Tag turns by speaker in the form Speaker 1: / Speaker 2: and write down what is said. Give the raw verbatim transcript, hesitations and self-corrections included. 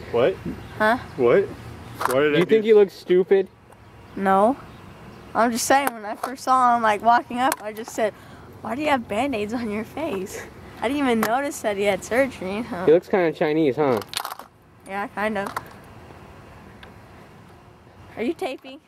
Speaker 1: What?
Speaker 2: Huh?
Speaker 1: What? What did
Speaker 3: Do
Speaker 1: I
Speaker 3: you think he looks stupid?
Speaker 2: No. I'm just saying, when I first saw him, like, walking up, I just said, why do you have Band-Aids on your face? I didn't even notice that he had surgery. Huh?
Speaker 3: He looks kind of Chinese, huh?
Speaker 2: Yeah, kind of. Are you taping?